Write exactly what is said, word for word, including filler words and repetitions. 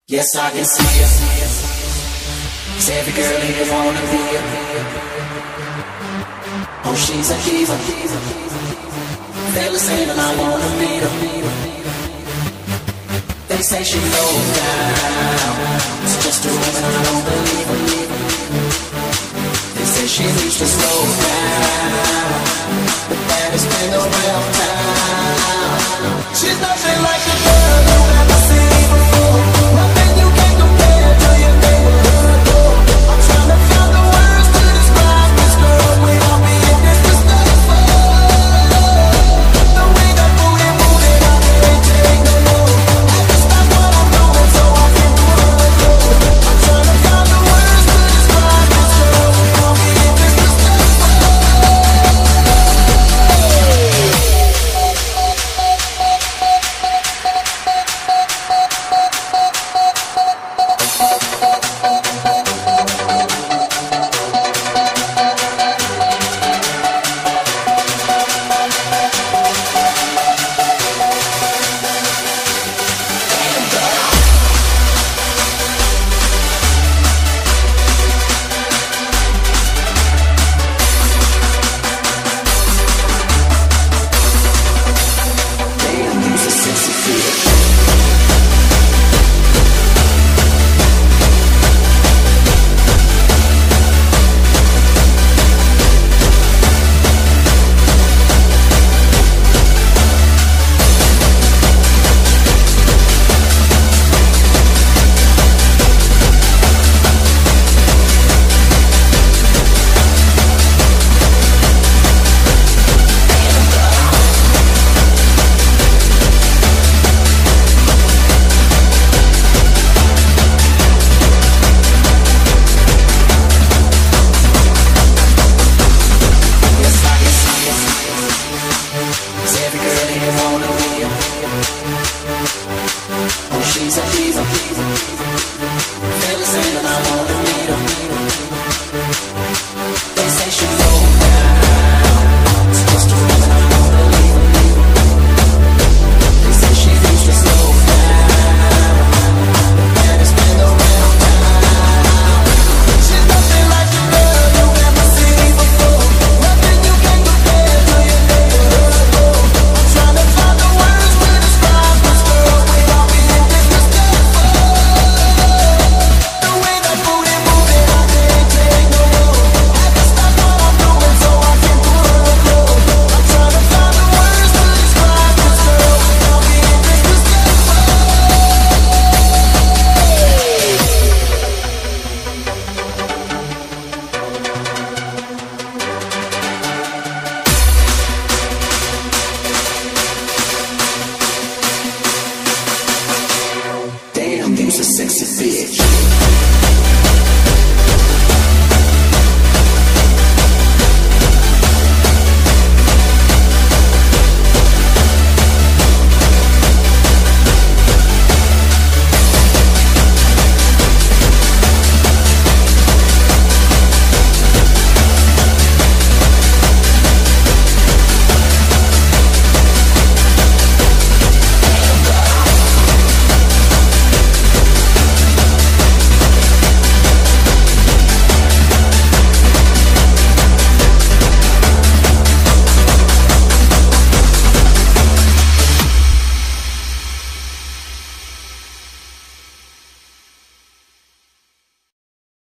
Yes, I can see it. It's every girl here wanna be it. Oh, she's a diva. Fellas saying I wanna meet her. They say she low down. It's just a woman, I don't believe her. They say she needs to slow down. The baddest thing around town. She's nothing like the girl you've ever seen before. Nothing you can compare to your neighborhood door. I'm trying to find the words to describe this girl without being disrespectful. The way that booty moving, I can't take no more. I have to stop what I'm doing so I can do her door. I'm trying to find the words to describe this girl without being disrespectful. You's a sexy bitch.